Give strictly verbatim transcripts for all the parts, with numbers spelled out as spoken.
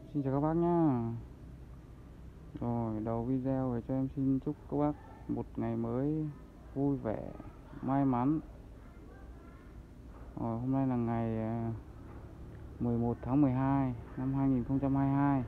Xin chào các bác nhá. Rồi đầu video về cho em xin chúc các bác một ngày mới vui vẻ, may mắn. Rồi hôm nay là ngày mười một tháng mười hai năm hai nghìn không trăm hai mươi hai.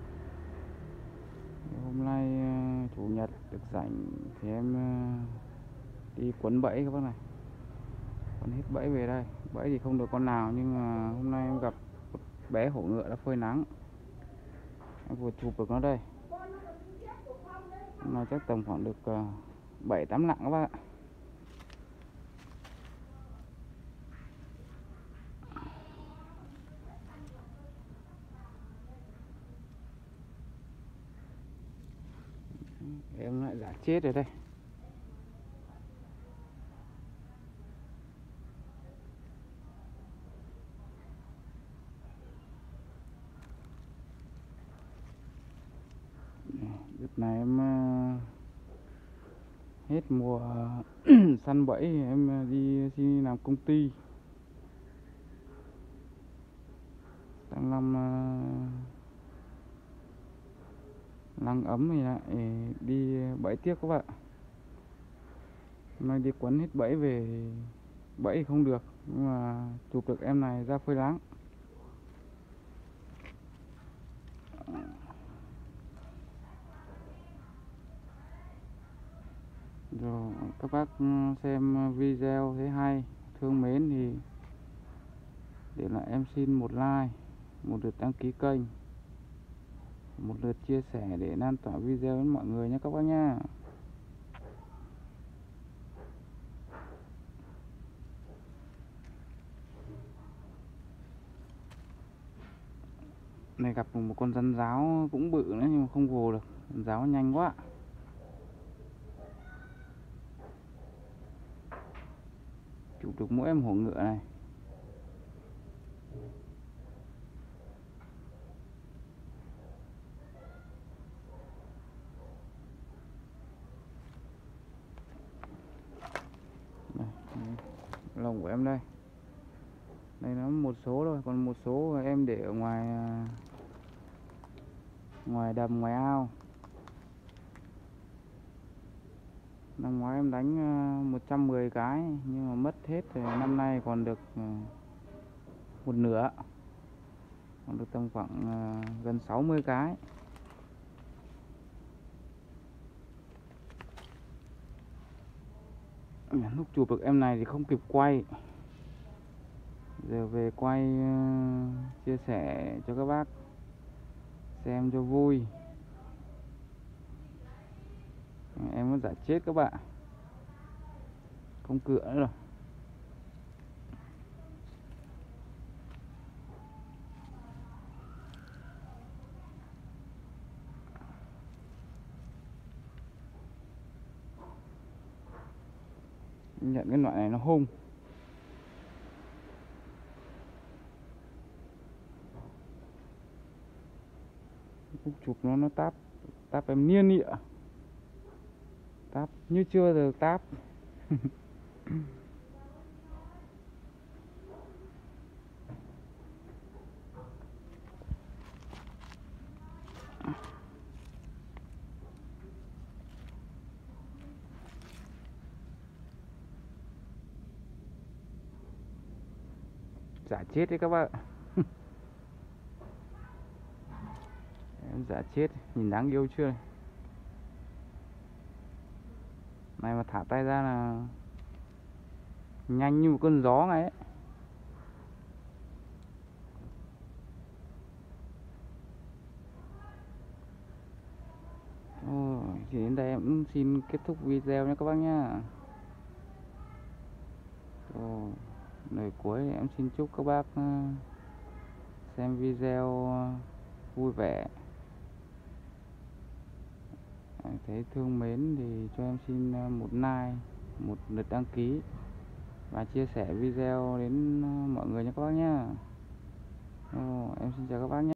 Hôm nay chủ nhật được rảnh thì em đi quấn bẫy các bác này. Quấn hết bẫy về đây. Bẫy thì không được con nào, nhưng mà hôm nay em gặp một bé hổ ngựa đã phơi nắng. Em vừa chụp được nó đây. Hôm nay chắc tầm khoảng được bảy tám nặng các bác ạ. Em lại giả chết rồi đây. Đợt này em hết mùa săn bẫy, em đi xin làm công ty. Sang năm nắng ấm thì lại đi bẫy tiếp các bạn. Hôm nay đi quấn hết bẫy về, bẫy không được, nhưng mà chụp được em này ra phơi nắng. Rồi các bác xem video thấy hay, thương mến thì để lại em xin một like, một lượt đăng ký kênh, một lượt chia sẻ để lan tỏa video đến mọi người nhé các bác nha. Này gặp một con rắn ráo cũng bự nữa nhưng mà không vồ được, rắn ráo nhanh quá. Chụp được mỗi em hổ ngựa này. Đây, lồng của em đây. Đây nó một số thôi, còn một số em để ở ngoài ngoài đầm, ngoài ao. Năm ngoái em đánh một trăm mười cái nhưng mà mất hết rồi, năm nay còn được một nửa, còn được tầm khoảng gần sáu mươi cái. Lúc chụp được em này thì không kịp quay, giờ về quay chia sẻ cho các bác xem cho vui. Em có giả chết các bạn, không cựa nữa rồi. Nhận cái loại này nó hung. Lúc chụp nó nó táp táp em nia nịa, táp như chưa được táp. Giả chết đấy các bạn. Em giả chết, nhìn đáng yêu chưa? Này mà thả tay ra là nhanh như một cơn gió này ấy. Ồ, thì đến đây em cũng xin kết thúc video nha các bác nhá. Ồ, lời cuối em xin chúc các bác xem video vui vẻ. Thấy thương mến thì cho em xin một like, một lượt đăng ký và chia sẻ video đến mọi người nha các bác nhá. Ồ, em xin chào các bác nhé.